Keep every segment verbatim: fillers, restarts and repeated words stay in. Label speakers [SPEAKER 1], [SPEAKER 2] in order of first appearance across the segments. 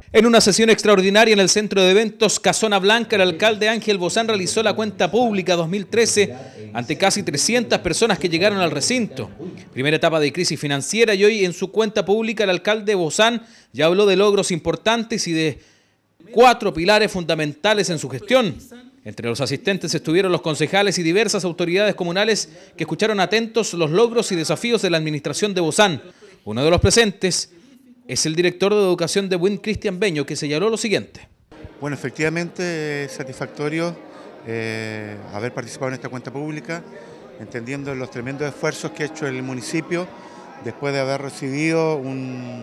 [SPEAKER 1] En una sesión extraordinaria en el Centro de Eventos Casona Blanca, el alcalde Ángel Bozán realizó la cuenta pública dos mil trece ante casi trescientas personas que llegaron al recinto. Primera etapa de crisis financiera, y hoy en su cuenta pública el alcalde Bozán ya habló de logros importantes y de cuatro pilares fundamentales en su gestión. Entre los asistentes estuvieron los concejales y diversas autoridades comunales que escucharon atentos los logros y desafíos de la administración de Bozán. Uno de los presentes es el director de Educación de Buin, Cristian Beño, que señaló lo siguiente.
[SPEAKER 2] Bueno, efectivamente es satisfactorio eh, haber participado en esta cuenta pública, entendiendo los tremendos esfuerzos que ha hecho el municipio después de haber recibido un,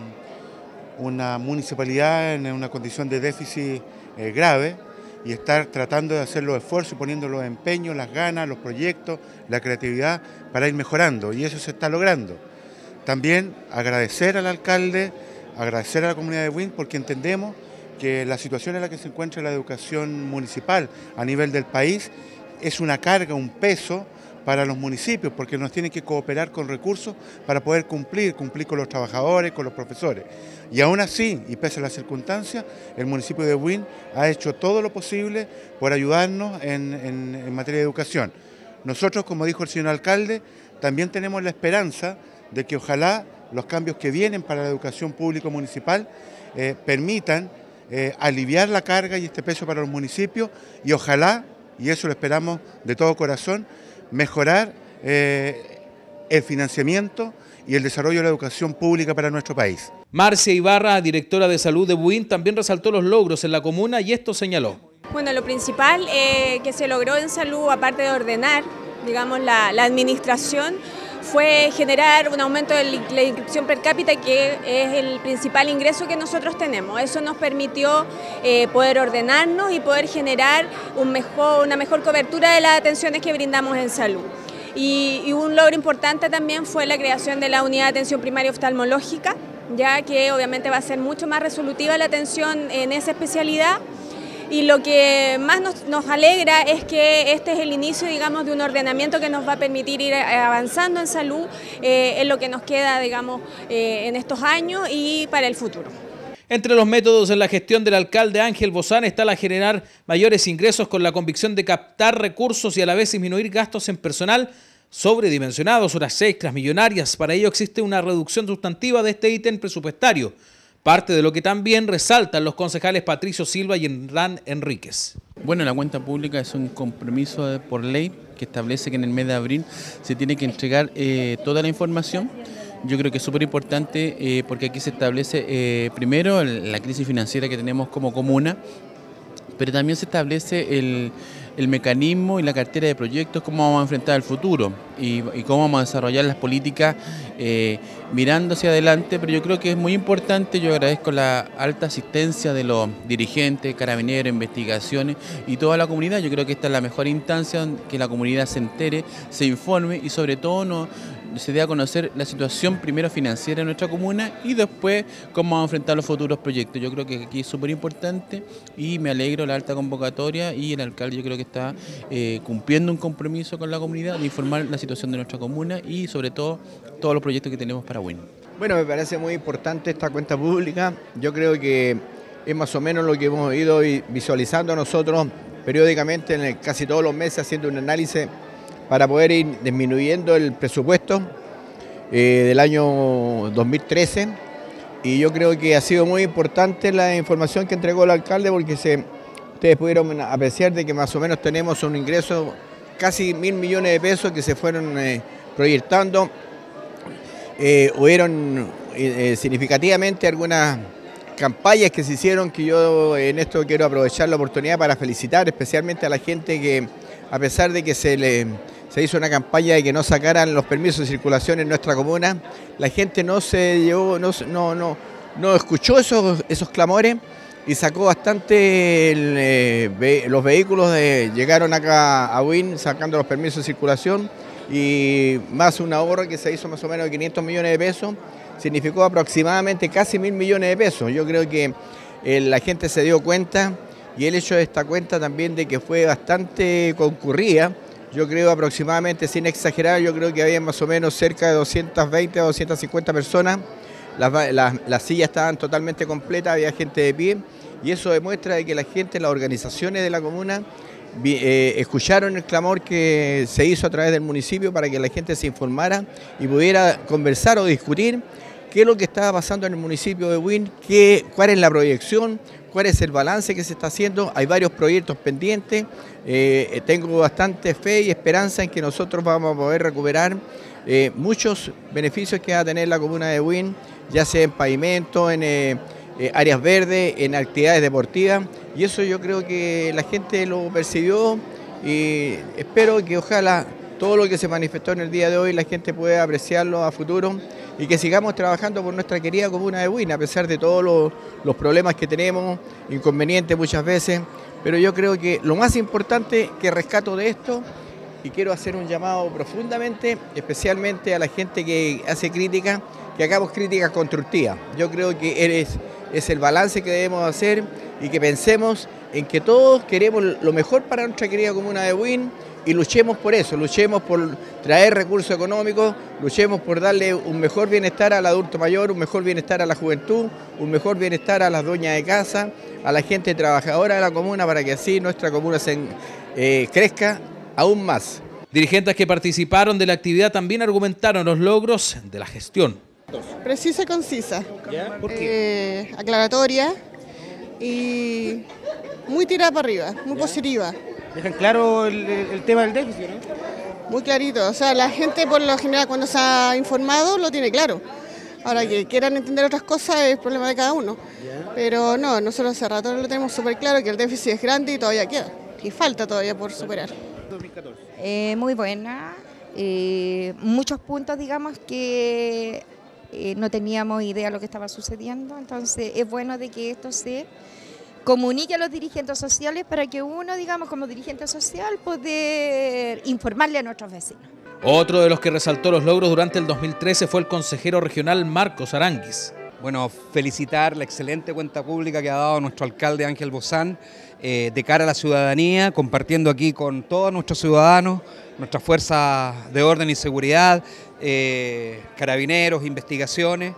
[SPEAKER 2] una municipalidad en una condición de déficit eh, grave, y estar tratando de hacer los esfuerzos y poniendo los empeños, las ganas, los proyectos, la creatividad para ir mejorando, y eso se está logrando. También agradecer al alcalde, agradecer a la comunidad de Buin, porque entendemos que la situación en la que se encuentra la educación municipal a nivel del país es una carga, un peso para los municipios, porque nos tienen que cooperar con recursos para poder cumplir, cumplir con los trabajadores, con los profesores. Y aún así, y pese a las circunstancias, el municipio de Buin ha hecho todo lo posible por ayudarnos en, en, en materia de educación. Nosotros, como dijo el señor alcalde, también tenemos la esperanza de que ojalá los cambios que vienen para la educación pública municipal eh, permitan eh, aliviar la carga y este peso para los municipios, y ojalá, y eso lo esperamos de todo corazón, mejorar eh, el financiamiento y el desarrollo de la educación pública para nuestro país.
[SPEAKER 1] Marcia Ibarra, directora de salud de Buin, también resaltó los logros en la comuna y esto señaló.
[SPEAKER 3] Bueno, lo principal eh, que se logró en salud, aparte de ordenar, digamos, la, la administración, fue generar un aumento de la inscripción per cápita, que es el principal ingreso que nosotros tenemos. Eso nos permitió eh, poder ordenarnos y poder generar un mejor, una mejor cobertura de las atenciones que brindamos en salud. Y, y un logro importante también fue la creación de la unidad de atención primaria oftalmológica, ya que obviamente va a ser mucho más resolutiva la atención en esa especialidad. Y lo que más nos, nos alegra es que este es el inicio, digamos, de un ordenamiento que nos va a permitir ir avanzando en salud eh, en lo que nos queda, digamos, eh, en estos años y para el futuro.
[SPEAKER 1] Entre los métodos en la gestión del alcalde Ángel Bozán está la generar mayores ingresos con la convicción de captar recursos y a la vez disminuir gastos en personal sobredimensionados, horas extras millonarias. Para ello existe una reducción sustantiva de este ítem presupuestario. Parte de lo que también resaltan los concejales Patricio Silva y Hernán Enríquez.
[SPEAKER 4] Bueno, la cuenta pública es un compromiso por ley que establece que en el mes de abril se tiene que entregar eh, toda la información. Yo creo que es súper importante eh, porque aquí se establece eh, primero la crisis financiera que tenemos como comuna, pero también se establece el, el mecanismo y la cartera de proyectos, cómo vamos a enfrentar el futuro y, y cómo vamos a desarrollar las políticas eh, mirando hacia adelante. Pero yo creo que es muy importante, yo agradezco la alta asistencia de los dirigentes, carabineros, investigaciones y toda la comunidad. Yo creo que esta es la mejor instancia, que la comunidad se entere, se informe y sobre todo no se dé a conocer la situación primero financiera de nuestra comuna y después cómo vamos a enfrentar los futuros proyectos. Yo creo que aquí es súper importante y me alegro la alta convocatoria, y el alcalde yo creo que está eh, cumpliendo un compromiso con la comunidad de informar la situación de nuestra comuna y sobre todo todos los proyectos que tenemos para Buin.
[SPEAKER 5] Bueno, me parece muy importante esta cuenta pública. Yo creo que es más o menos lo que hemos ido visualizando nosotros periódicamente en el, casi todos los meses, haciendo un análisis para poder ir disminuyendo el presupuesto eh, del año dos mil trece, y yo creo que ha sido muy importante la información que entregó el alcalde, porque se, ustedes pudieron apreciar de que más o menos tenemos un ingreso casi mil millones de pesos que se fueron eh, proyectando. Eh, hubieron eh, significativamente algunas campañas que se hicieron, que yo en esto quiero aprovechar la oportunidad para felicitar especialmente a la gente que, a pesar de que se le se hizo una campaña de que no sacaran los permisos de circulación en nuestra comuna, la gente no se llevó, no, no, no, no escuchó esos, esos clamores y sacó bastante el, eh, los vehículos, de, llegaron acá a Buin sacando los permisos de circulación, y más un ahorro que se hizo más o menos de quinientos millones de pesos, significó aproximadamente casi mil millones de pesos. Yo creo que eh, la gente se dio cuenta, y el hecho de esta cuenta también de que fue bastante concurrida. Yo creo aproximadamente, sin exagerar, yo creo que había más o menos cerca de doscientas veinte a doscientas cincuenta personas las, las, las sillas estaban totalmente completas, había gente de pie, y eso demuestra que la gente, las organizaciones de la comuna, eh, escucharon el clamor que se hizo a través del municipio para que la gente se informara y pudiera conversar o discutir qué es lo que estaba pasando en el municipio de Buin, qué, cuál es la proyección, cuál es el balance que se está haciendo. Hay varios proyectos pendientes, eh, tengo bastante fe y esperanza en que nosotros vamos a poder recuperar eh, muchos beneficios que va a tener la comuna de Buin, ya sea en pavimento, en eh, eh, áreas verdes, en actividades deportivas, y eso yo creo que la gente lo percibió y espero que ojalá todo lo que se manifestó en el día de hoy la gente pueda apreciarlo a futuro y que sigamos trabajando por nuestra querida comuna de Buin, a pesar de todos los, los problemas que tenemos, inconvenientes muchas veces, pero yo creo que lo más importante que rescato de esto, y quiero hacer un llamado profundamente, especialmente a la gente que hace crítica, que hagamos críticas constructivas. Yo creo que eres, es el balance que debemos hacer y que pensemos en que todos queremos lo mejor para nuestra querida comuna de Buin, y luchemos por eso, luchemos por traer recursos económicos, luchemos por darle un mejor bienestar al adulto mayor, un mejor bienestar a la juventud, un mejor bienestar a las dueñas de casa, a la gente trabajadora de la comuna, para que así nuestra comuna se, eh, crezca aún más.
[SPEAKER 1] Dirigentes que participaron de la actividad también argumentaron los logros de la gestión.
[SPEAKER 6] Precisa y concisa,
[SPEAKER 1] ¿Ya? ¿Por qué?
[SPEAKER 6] Eh, aclaratoria y muy tirada para arriba, muy ¿Ya? positiva.
[SPEAKER 7] Dejan claro el, el tema del déficit, ¿no?
[SPEAKER 6] Muy clarito, o sea, la gente por lo general cuando se ha informado lo tiene claro. Ahora que quieran entender otras cosas es problema de cada uno. ¿Ya? Pero no, nosotros hace rato lo tenemos súper claro que el déficit es grande y todavía queda. Y falta todavía por superar.
[SPEAKER 7] dos mil catorce.
[SPEAKER 8] Eh, muy buena, eh, muchos puntos digamos que eh, no teníamos idea de lo que estaba sucediendo, entonces es bueno de que esto se comunique a los dirigentes sociales para que uno, digamos, como dirigente social, poder informarle a nuestros vecinos.
[SPEAKER 1] Otro de los que resaltó los logros durante el dos mil trece fue el consejero regional Marcos Aranguis.
[SPEAKER 9] Bueno, felicitar la excelente cuenta pública que ha dado nuestro alcalde Ángel Bozán eh, de cara a la ciudadanía, compartiendo aquí con todos nuestros ciudadanos, nuestras fuerzas de orden y seguridad, eh, carabineros, investigaciones,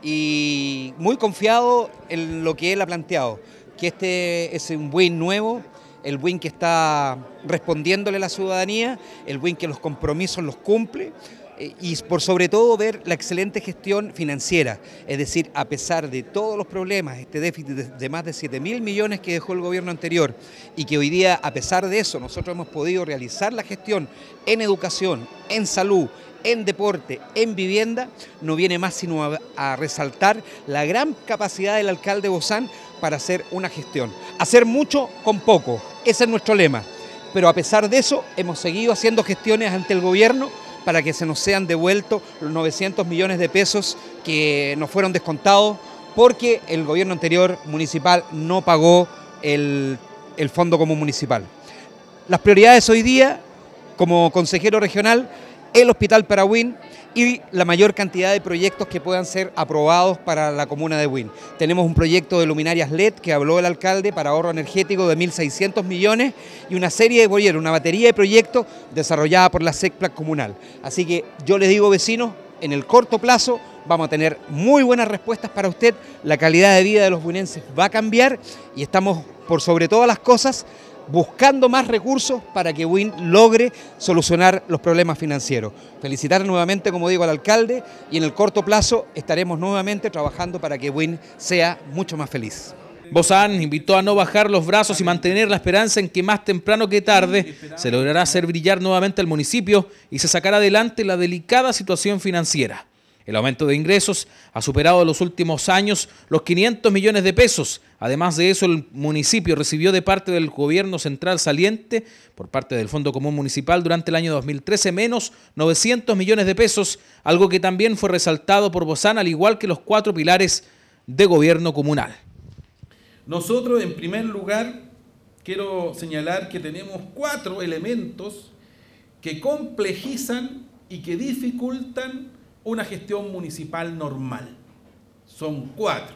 [SPEAKER 9] y muy confiado en lo que él ha planteado, que este es un Buin nuevo, el Buin que está respondiéndole a la ciudadanía, el Buin que los compromisos los cumple, y por sobre todo ver la excelente gestión financiera, es decir, a pesar de todos los problemas, este déficit de más de siete mil millones que dejó el gobierno anterior, y que hoy día, a pesar de eso, nosotros hemos podido realizar la gestión en educación, en salud, en deporte, en vivienda, no viene más sino a, a resaltar la gran capacidad del alcalde Bozán para hacer una gestión. Hacer mucho con poco, ese es nuestro lema, pero a pesar de eso hemos seguido haciendo gestiones ante el gobierno para que se nos sean devueltos los novecientos millones de pesos que nos fueron descontados porque el gobierno anterior municipal no pagó el, el fondo común municipal. Las prioridades hoy día, como consejero regional, el Hospital para Buin y la mayor cantidad de proyectos que puedan ser aprobados para la comuna de Buin. Tenemos un proyecto de luminarias L E D que habló el alcalde para ahorro energético de mil seiscientos millones y una serie de proyectos, una batería de proyectos desarrollada por la SECPLAC comunal. Así que yo les digo, vecinos, en el corto plazo vamos a tener muy buenas respuestas para usted, la calidad de vida de los buinenses va a cambiar y estamos por sobre todas las cosas buscando más recursos para que Buin logre solucionar los problemas financieros. Felicitar nuevamente, como digo, al alcalde y en el corto plazo estaremos nuevamente trabajando para que Buin sea mucho más feliz.
[SPEAKER 1] Bozán invitó a no bajar los brazos y mantener la esperanza en que más temprano que tarde se logrará hacer brillar nuevamente al municipio y se sacará adelante la delicada situación financiera. El aumento de ingresos ha superado en los últimos años los quinientos millones de pesos. Además de eso, el municipio recibió de parte del gobierno central saliente, por parte del Fondo Común Municipal durante el año dos mil trece, menos novecientos millones de pesos, algo que también fue resaltado por Bozán, al igual que los cuatro pilares de gobierno comunal.
[SPEAKER 10] Nosotros, en primer lugar, quiero señalar que tenemos cuatro elementos que complejizan y que dificultan una gestión municipal normal. Son cuatro.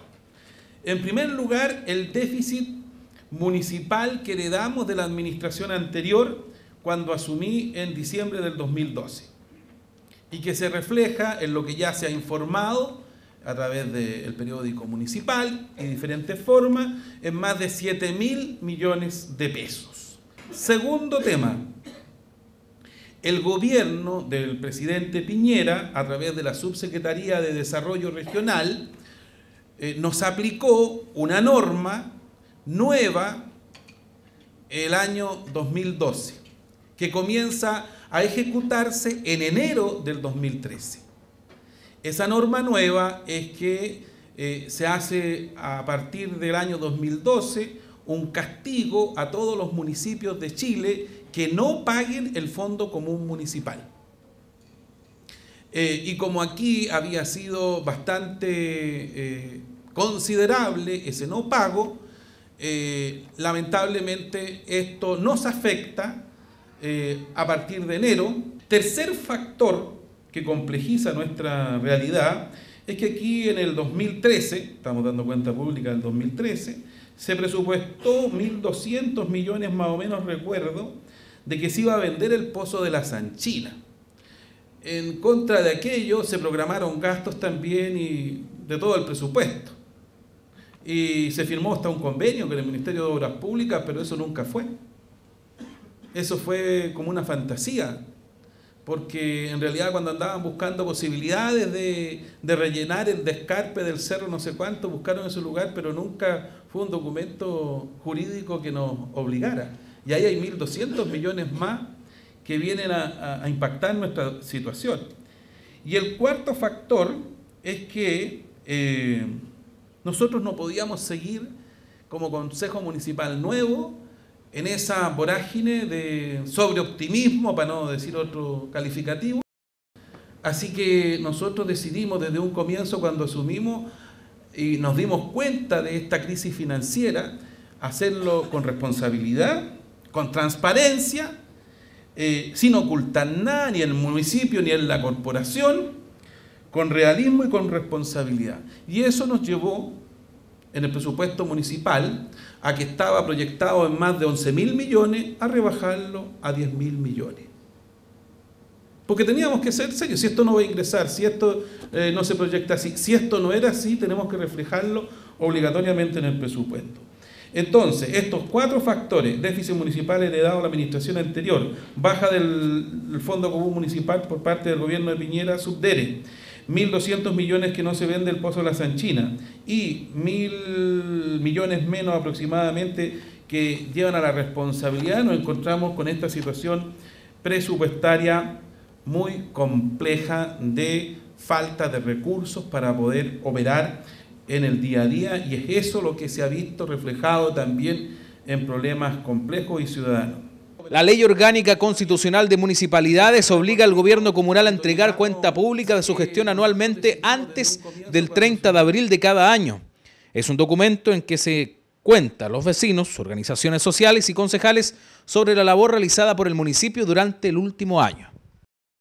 [SPEAKER 10] En primer lugar, el déficit municipal que heredamos de la administración anterior cuando asumí en diciembre del dos mil doce y que se refleja en lo que ya se ha informado a través del periódico municipal y diferentes formas, en más de siete mil millones de pesos. Segundo tema, el gobierno del presidente Piñera, a través de la Subsecretaría de Desarrollo Regional, eh, nos aplicó una norma nueva el año dos mil doce, que comienza a ejecutarse en enero del dos mil trece. Esa norma nueva es que eh, se hace a partir del año dos mil doce un castigo a todos los municipios de Chile que no paguen el Fondo Común Municipal. Eh, y como aquí había sido bastante eh, considerable ese no pago, eh, lamentablemente esto nos afecta eh, a partir de enero. Tercer factor que complejiza nuestra realidad es que aquí en el dos mil trece, estamos dando cuenta pública del dos mil trece, se presupuestó mil doscientos millones más o menos, recuerdo, de que se iba a vender el pozo de la Sanchina. En contra de aquello se programaron gastos también y de todo el presupuesto. Y se firmó hasta un convenio con el Ministerio de Obras Públicas, pero eso nunca fue. Eso fue como una fantasía, porque en realidad cuando andaban buscando posibilidades de, de rellenar el descarpe del cerro no sé cuánto, buscaron ese lugar, pero nunca fue un documento jurídico que nos obligara. Y ahí hay mil doscientos millones más que vienen a, a, a impactar nuestra situación. Y el cuarto factor es que eh, nosotros no podíamos seguir como Consejo Municipal nuevo en esa vorágine de sobreoptimismo, para no decir otro calificativo. Así que nosotros decidimos desde un comienzo, cuando asumimos y nos dimos cuenta de esta crisis financiera, hacerlo con responsabilidad, con transparencia, eh, sin ocultar nada, ni en el municipio ni en la corporación, con realismo y con responsabilidad. Y eso nos llevó, en el presupuesto municipal, a que estaba proyectado en más de once mil millones, a rebajarlo a diez mil millones. Porque teníamos que ser serios, si esto no va a ingresar, si esto eh, no se proyecta así, si esto no era así, tenemos que reflejarlo obligatoriamente en el presupuesto. Entonces, estos cuatro factores, déficit municipal heredado a la administración anterior, baja del, del Fondo Común Municipal por parte del gobierno de Piñera, Subdere, mil doscientos millones que no se vende el Pozo de la Sanchina y mil millones menos aproximadamente que llevan a la responsabilidad, nos encontramos con esta situación presupuestaria muy compleja de falta de recursos para poder operar en el día a día, y es eso lo que se ha visto reflejado también en problemas complejos y ciudadanos.
[SPEAKER 1] La Ley Orgánica Constitucional de Municipalidades obliga al gobierno comunal a entregar cuenta pública de su gestión anualmente antes del treinta de abril de cada año. Es un documento en que se cuenta a los vecinos, organizaciones sociales y concejales sobre la labor realizada por el municipio durante el último año.